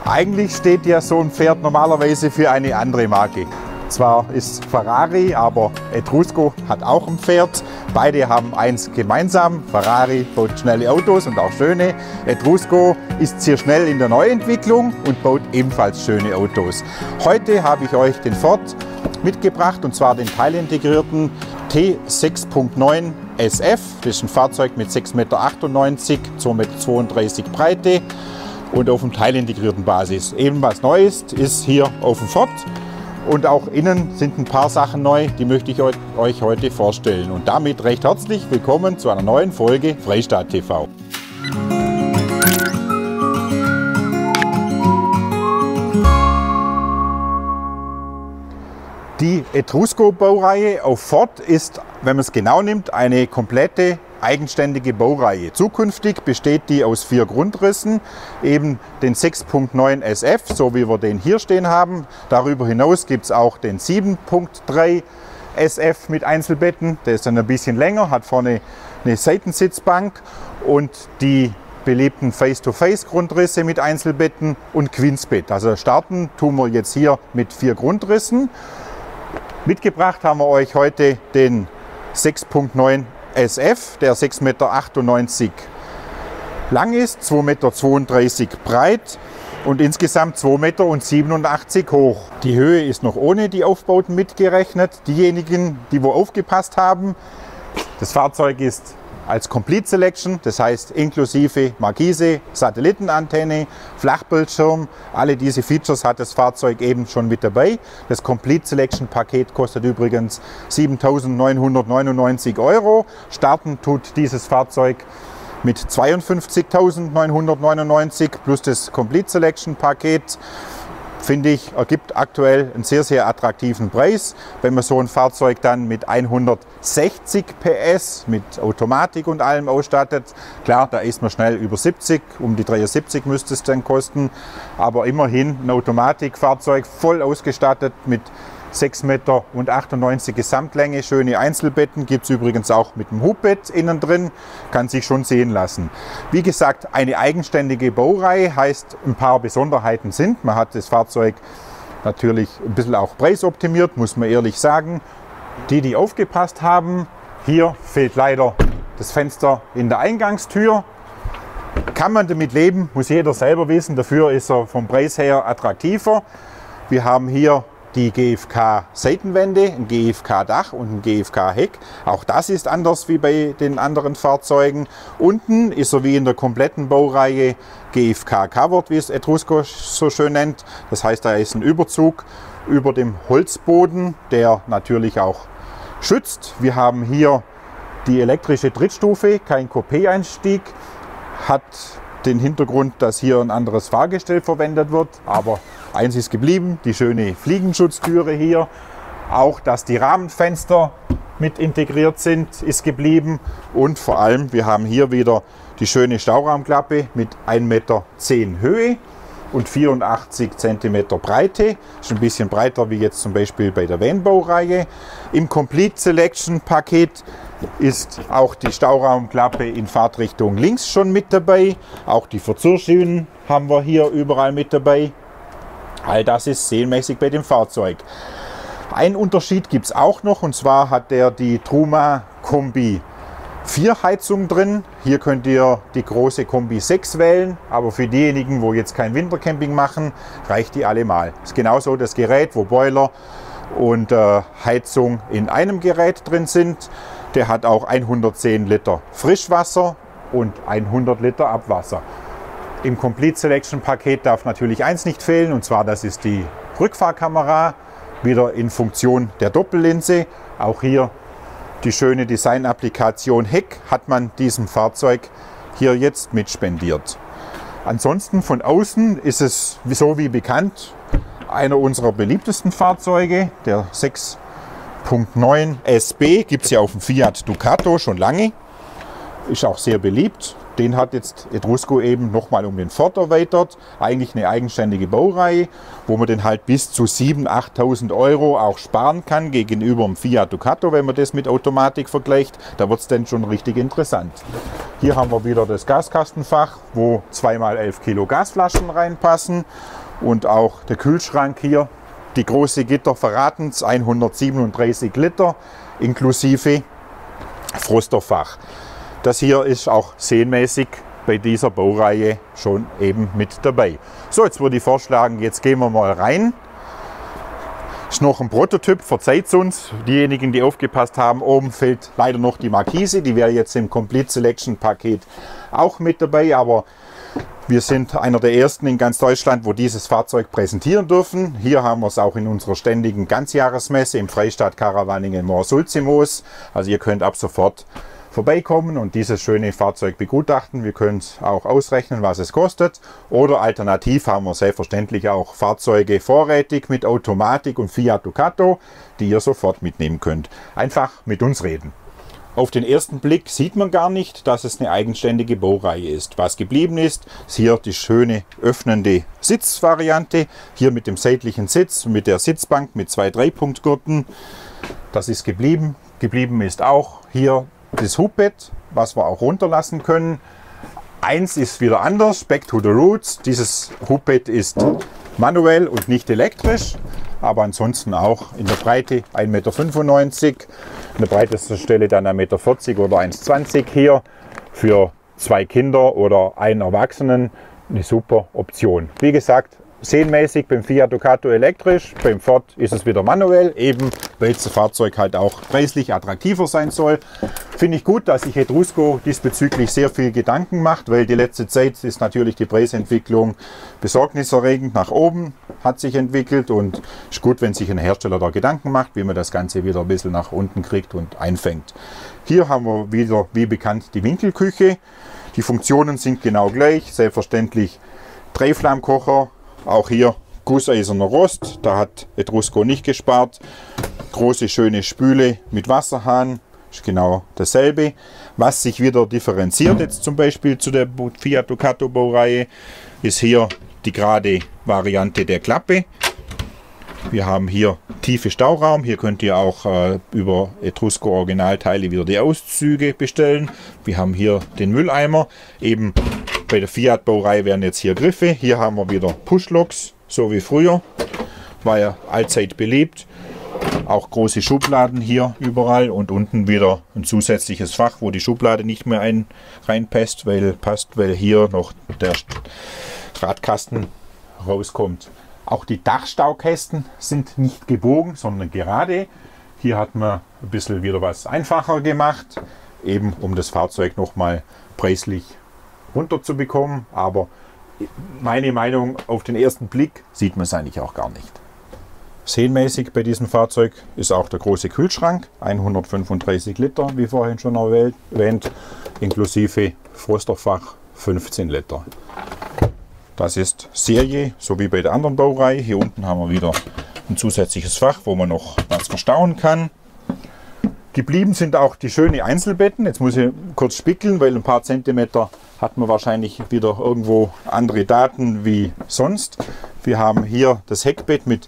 Eigentlich steht ja so ein Pferd normalerweise für eine andere Marke. Zwar ist Ferrari, aber Etrusco hat auch ein Pferd. Beide haben eins gemeinsam. Ferrari baut schnelle Autos und auch schöne. Etrusco ist sehr schnell in der Neuentwicklung und baut ebenfalls schöne Autos. Heute habe ich euch den Ford mitgebracht, und zwar den teilintegrierten T6.9 SF. Das ist ein Fahrzeug mit 6,98 Meter, 2,32 Meter Breite und auf dem teilintegrierten Basis. Eben was Neues ist hier auf dem Ford. Und auch innen sind ein paar Sachen neu, die möchte ich euch heute vorstellen. Und damit recht herzlich willkommen zu einer neuen Folge Freistaat TV. Die Etrusco-Baureihe auf Ford ist, wenn man es genau nimmt, eine komplette eigenständige Baureihe. Zukünftig besteht die aus 4 Grundrissen, eben den 6.9 SF, so wie wir den hier stehen haben. Darüber hinaus gibt es auch den 7.3 SF mit Einzelbetten, der ist dann ein bisschen länger, hat vorne eine Seitensitzbank und die beliebten Face-to-Face-Grundrisse mit Einzelbetten und Queensbett. Also starten tun wir jetzt hier mit 4 Grundrissen. Mitgebracht haben wir euch heute den 6.9 SF, der 6,98 Meter lang ist, 2,32 Meter breit und insgesamt 2,87 Meter hoch. Die Höhe ist noch ohne die Aufbauten mitgerechnet. Diejenigen, die wo aufgepasst haben, das Fahrzeug ist als Complete Selection, das heißt inklusive Markise, Satellitenantenne, Flachbildschirm, alle diese Features hat das Fahrzeug eben schon mit dabei. Das Complete Selection Paket kostet übrigens 7.999 €. Starten tut dieses Fahrzeug mit 52.999 plus das Complete Selection Paket. Finde ich, ergibt aktuell einen sehr, sehr attraktiven Preis. Wenn man so ein Fahrzeug dann mit 160 PS, mit Automatik und allem ausstattet, klar, da ist man schnell über 70, um die 73 müsste es dann kosten, aber immerhin ein Automatikfahrzeug, voll ausgestattet mit 6,98 Meter Gesamtlänge, schöne Einzelbetten, gibt es übrigens auch mit dem Hubbett innen drin, kann sich schon sehen lassen. Wie gesagt, eine eigenständige Baureihe, heißt ein paar Besonderheiten sind, man hat das Fahrzeug natürlich ein bisschen auch preisoptimiert, muss man ehrlich sagen. Die aufgepasst haben, hier fehlt leider das Fenster in der Eingangstür. Kann man damit leben, muss jeder selber wissen, dafür ist er vom Preis her attraktiver. Wir haben hier die GFK-Seitenwände, ein GFK-Dach und ein GFK-Heck. Auch das ist anders wie bei den anderen Fahrzeugen. Unten ist er wie in der kompletten Baureihe GFK-Covered, wie es Etrusco so schön nennt. Das heißt, da ist ein Überzug über dem Holzboden, der natürlich auch schützt. Wir haben hier die elektrische Drittstufe, kein Coupé-Einstieg, hat den Hintergrund, dass hier ein anderes Fahrgestell verwendet wird, aber eins ist geblieben, die schöne Fliegenschutztüre hier. Auch, dass die Rahmenfenster mit integriert sind, ist geblieben. Und vor allem, wir haben hier wieder die schöne Stauraumklappe mit 1,10 Meter Höhe und 84 cm Breite. Ist ein bisschen breiter wie jetzt zum Beispiel bei der Van-Baureihe. Im Complete Selection Paket ist auch die Stauraumklappe in Fahrtrichtung links schon mit dabei. Auch die Verzurrschienen haben wir hier überall mit dabei. All das ist serienmäßig bei dem Fahrzeug. Ein Unterschied gibt es auch noch, und zwar hat der die Truma Kombi 4 Heizung drin. Hier könnt ihr die große Kombi 6 wählen, aber für diejenigen, wo jetzt kein Wintercamping machen, reicht die allemal. Ist genauso das Gerät, wo Boiler und Heizung in einem Gerät drin sind. Der hat auch 110 Liter Frischwasser und 100 Liter Abwasser. Im Complete Selection Paket darf natürlich eins nicht fehlen, und zwar das ist die Rückfahrkamera, wieder in Funktion der Doppellinse. Auch hier die schöne Design-Applikation Heck hat man diesem Fahrzeug hier jetzt mit spendiert. Ansonsten von außen ist es so wie bekannt einer unserer beliebtesten Fahrzeuge, der 6.9 SB, gibt es ja auf dem Fiat Ducato schon lange. ist auch sehr beliebt. Den hat jetzt Etrusco eben nochmal um den Ford erweitert. Eigentlich eine eigenständige Baureihe, wo man den halt bis zu 7.000, 8.000 Euro auch sparen kann gegenüber dem Fiat Ducato, wenn man das mit Automatik vergleicht. Da wird es dann schon richtig interessant. Hier haben wir wieder das Gaskastenfach, wo 2x11 Kilo Gasflaschen reinpassen. Und auch der Kühlschrank hier. Die große Gitter verraten es, 137 Liter inklusive Frosterfach. Das hier ist auch serienmäßig bei dieser Baureihe schon eben mit dabei. So, jetzt würde ich vorschlagen, jetzt gehen wir mal rein. Ist noch ein Prototyp, verzeiht uns. Diejenigen, die aufgepasst haben, oben fehlt leider noch die Markise. Die wäre jetzt im Complete Selection Paket auch mit dabei, aber wir sind einer der ersten in ganz Deutschland, wo dieses Fahrzeug präsentieren dürfen. Hier haben wir es auch in unserer ständigen Ganzjahresmesse im Freistaat Karawaningen-Moor-Sulzimoos. Also ihr könnt ab sofort vorbeikommen und dieses schöne Fahrzeug begutachten. Wir können auch ausrechnen, was es kostet. Oder alternativ haben wir selbstverständlich auch Fahrzeuge vorrätig mit Automatik und Fiat Ducato, die ihr sofort mitnehmen könnt. Einfach mit uns reden. Auf den ersten Blick sieht man gar nicht, dass es eine eigenständige Baureihe ist. Was geblieben ist, ist hier die schöne öffnende Sitzvariante. Hier mit dem seitlichen Sitz, mit der Sitzbank mit 2 Dreipunktgurten. Das ist geblieben. Geblieben ist auch hier das Hubbett, was wir auch runterlassen können. Eins ist wieder anders, back to the roots. Dieses Hubbett ist manuell und nicht elektrisch, aber ansonsten auch in der Breite 1,95 m. An der breitesten Stelle dann 1,40 m oder 1,20 m. Hier für 2 Kinder oder einen Erwachsenen eine super Option. Wie gesagt, serienmäßig beim Fiat Ducato elektrisch, beim Ford ist es wieder manuell, eben weil das Fahrzeug halt auch preislich attraktiver sein soll. Finde ich gut, dass sich Etrusco diesbezüglich sehr viel Gedanken macht, weil die letzte Zeit ist natürlich die Preisentwicklung besorgniserregend nach oben, hat sich entwickelt und ist gut, wenn sich ein Hersteller da Gedanken macht, wie man das Ganze wieder ein bisschen nach unten kriegt und einfängt. Hier haben wir wieder, wie bekannt, die Winkelküche. Die Funktionen sind genau gleich, selbstverständlich Dreiflammkocher. Auch hier gusseiserner Rost, da hat Etrusco nicht gespart. Große schöne Spüle mit Wasserhahn, ist genau dasselbe. Was sich wieder differenziert jetzt zum Beispiel zu der Fiat Ducato Baureihe, ist hier die gerade Variante der Klappe. Wir haben hier tiefe Stauraum, hier könnt ihr auch über Etrusco Originalteile wieder die Auszüge bestellen. Wir haben hier den Mülleimer, eben bei der Fiat Baureihe wären jetzt hier Griffe. Hier haben wir wieder Pushlocks, so wie früher, war ja allzeit beliebt. Auch große Schubladen hier überall und unten wieder ein zusätzliches Fach, wo die Schublade nicht mehr reinpasst, weil hier noch der Radkasten rauskommt. Auch die Dachstaukästen sind nicht gebogen, sondern gerade. Hier hat man ein bisschen wieder was einfacher gemacht, eben um das Fahrzeug nochmal preislich runterzubekommen. Aber meine Meinung, auf den ersten Blick sieht man es eigentlich auch gar nicht. Serienmäßig bei diesem Fahrzeug ist auch der große Kühlschrank, 135 Liter, wie vorhin schon erwähnt, inklusive Frosterfach 15 Liter. Das ist Serie, so wie bei der anderen Baureihe. Hier unten haben wir wieder ein zusätzliches Fach, wo man noch was verstauen kann. Geblieben sind auch die schönen Einzelbetten. Jetzt muss ich kurz spickeln, weil ein paar Zentimeter hat man wahrscheinlich wieder irgendwo andere Daten wie sonst. Wir haben hier das Heckbett mit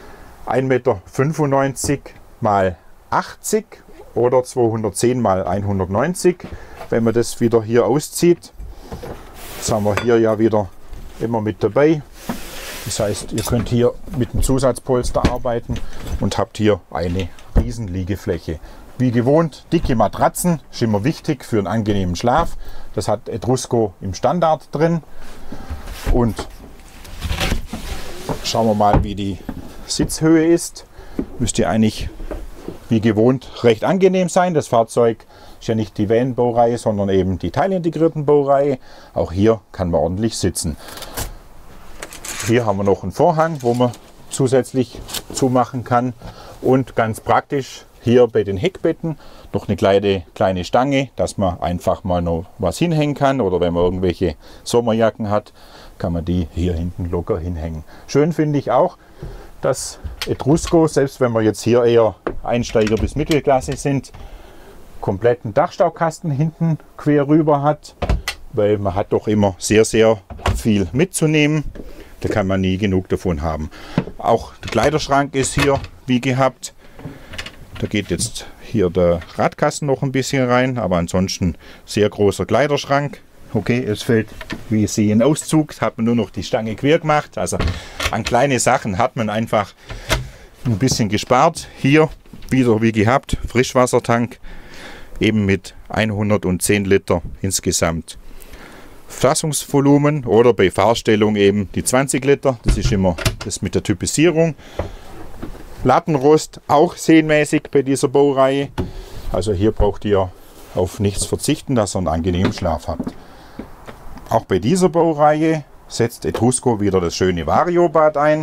1,95 m x 80 oder 210 x 190. Wenn man das wieder hier auszieht, das haben wir hier ja wieder immer mit dabei. Das heißt, ihr könnt hier mit dem Zusatzpolster arbeiten und habt hier eine riesen Liegefläche. Wie gewohnt, dicke Matratzen, ist immer wichtig für einen angenehmen Schlaf. Das hat Etrusco im Standard drin. Und schauen wir mal, wie die Sitzhöhe ist. Müsste eigentlich wie gewohnt recht angenehm sein. Das Fahrzeug ist ja nicht die Van-Baureihe, sondern eben die teilintegrierten Baureihe. Auch hier kann man ordentlich sitzen. Hier haben wir noch einen Vorhang, wo man zusätzlich zumachen kann. Und ganz praktisch hier bei den Heckbetten noch eine kleine Stange, dass man einfach mal noch was hinhängen kann. Oder wenn man irgendwelche Sommerjacken hat, kann man die hier hinten locker hinhängen. Schön finde ich auch, dass Etrusco, selbst wenn wir jetzt hier eher Einsteiger bis Mittelklasse sind, kompletten Dachstaubkasten hinten quer rüber hat, weil man hat doch immer sehr, sehr viel mitzunehmen. Da kann man nie genug davon haben. Auch der Kleiderschrank ist hier wie gehabt. Da geht jetzt hier der Radkasten noch ein bisschen rein, aber ansonsten sehr großer Kleiderschrank. Okay, es fehlt, wie ich sehe, ein Auszug. Hat man nur noch die Stange quer gemacht. Also an kleine Sachen hat man einfach ein bisschen gespart. Hier wieder wie gehabt, Frischwassertank, eben mit 110 Liter insgesamt. Fassungsvolumen oder bei Fahrstellung eben die 20 Liter. Das ist immer das mit der Typisierung. Lattenrost auch serienmäßig bei dieser Baureihe. Also hier braucht ihr auf nichts verzichten, dass ihr einen angenehmen Schlaf habt. Auch bei dieser Baureihe setzt Etrusco wieder das schöne Variobad ein.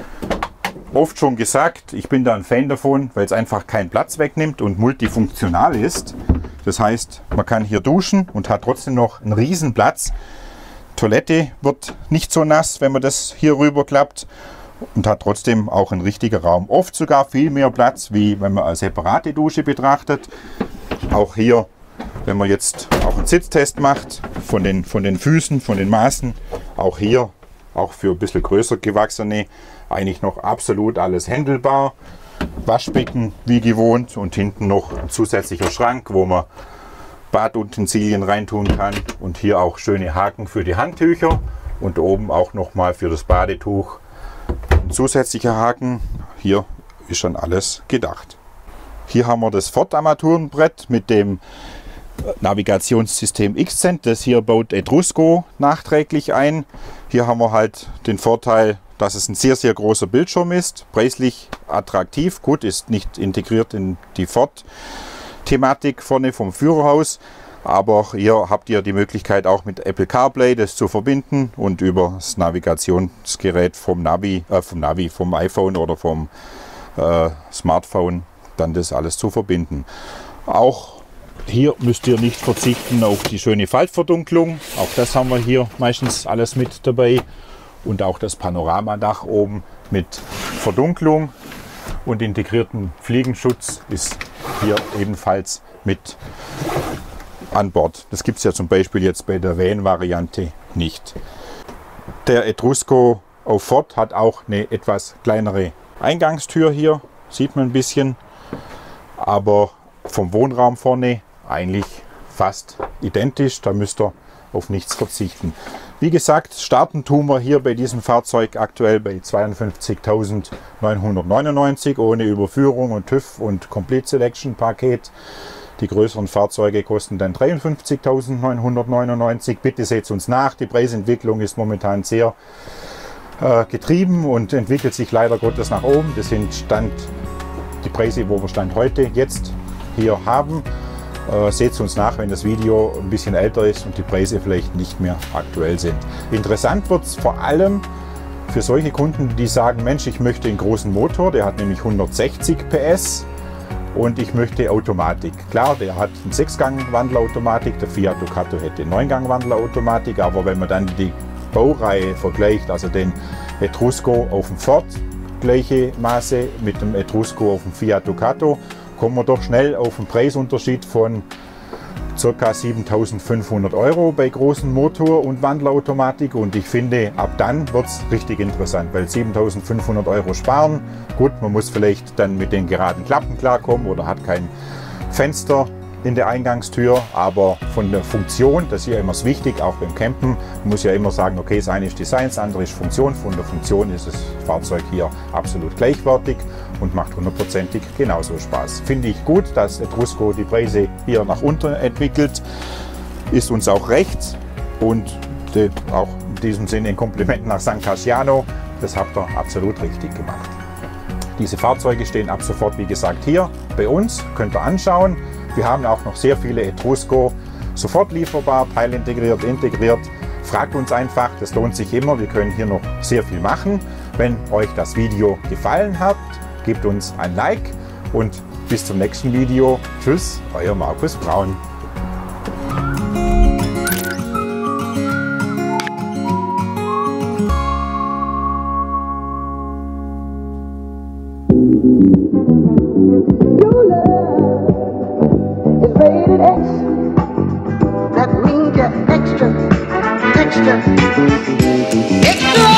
Oft schon gesagt, ich bin da ein Fan davon, weil es einfach keinen Platz wegnimmt und multifunktional ist. Das heißt, man kann hier duschen und hat trotzdem noch einen riesen Platz. Toilette wird nicht so nass, wenn man das hier rüber klappt, und hat trotzdem auch einen richtigen Raum. Oft sogar viel mehr Platz, wie wenn man eine separate Dusche betrachtet. Auch hier, wenn man jetzt auch einen Sitztest macht, von den Füßen, von den Maßen, auch hier, auch für ein bisschen größer gewachsene, eigentlich noch absolut alles händelbar. Waschbecken wie gewohnt und hinten noch ein zusätzlicher Schrank, wo man Badutensilien reintun kann, und hier auch schöne Haken für die Handtücher und oben auch nochmal für das Badetuch ein zusätzlicher Haken. Hier ist schon alles gedacht. Hier haben wir das Ford-Armaturenbrett mit dem Navigationssystem Xcent. Das hier baut Etrusco nachträglich ein. Hier haben wir halt den Vorteil, dass es ein sehr, sehr großer Bildschirm ist, preislich attraktiv. Gut, ist nicht integriert in die Ford-Thematik vorne vom Führerhaus, aber hier habt ihr die Möglichkeit auch mit Apple CarPlay das zu verbinden und über das Navigationsgerät vom iPhone oder vom Smartphone dann das alles zu verbinden. Auch hier müsst ihr nicht verzichten auf die schöne Faltverdunklung. Auch das haben wir hier meistens alles mit dabei. Und auch das Panoramadach oben mit Verdunklung und integrierten Fliegenschutz ist hier ebenfalls mit an Bord. Das gibt es ja zum Beispiel jetzt bei der Van-Variante nicht. Der Etrusco auf Ford hat auch eine etwas kleinere Eingangstür hier, sieht man ein bisschen, aber vom Wohnraum vorne eigentlich fast identisch. Da müsst ihr auf nichts verzichten. Wie gesagt, starten tun wir hier bei diesem Fahrzeug aktuell bei 52.999 ohne Überführung und TÜV und Complete Selection Paket. Die größeren Fahrzeuge kosten dann 53.999. Bitte seht uns nach. Die Preisentwicklung ist momentan sehr getrieben und entwickelt sich leider Gottes nach oben. Das sind die Preise, wo wir Stand heute jetzt hier haben. Seht uns nach, wenn das Video ein bisschen älter ist und die Preise vielleicht nicht mehr aktuell sind. Interessant wird es vor allem für solche Kunden, die sagen, Mensch, ich möchte einen großen Motor, der hat nämlich 160 PS und ich möchte Automatik. Klar, der hat einen 6-Gang-Wandlerautomatik, der Fiat Ducato hätte 9-Gang-Wandlerautomatik, aber wenn man dann die Baureihe vergleicht, also den Etrusco auf dem Ford, gleiche Maße mit dem Etrusco auf dem Fiat Ducato, kommen wir doch schnell auf einen Preisunterschied von ca. 7.500 € bei großem Motor und Wandlerautomatik, und ich finde, ab dann wird es richtig interessant, weil 7.500 € sparen. Gut, man muss vielleicht dann mit den geraden Klappen klarkommen oder hat kein Fenster in der Eingangstür, aber von der Funktion, das ist ja immer wichtig, auch beim Campen, man muss ja immer sagen, okay, das eine ist Design, das andere ist Funktion. Von der Funktion ist das Fahrzeug hier absolut gleichwertig und macht hundertprozentig genauso Spaß. Finde ich gut, dass Etrusco die Preise hier nach unten entwickelt, ist uns auch recht, und auch in diesem Sinne ein Kompliment nach San Casciano, das habt ihr absolut richtig gemacht. Diese Fahrzeuge stehen ab sofort, wie gesagt, hier bei uns, könnt ihr anschauen. Wir haben auch noch sehr viele Etrusco sofort lieferbar, teilintegriert, integriert. Fragt uns einfach, das lohnt sich immer. Wir können hier noch sehr viel machen. Wenn euch das Video gefallen hat, gebt uns ein Like und bis zum nächsten Video. Tschüss, euer Markus Braun. It's get extra, extra, extra.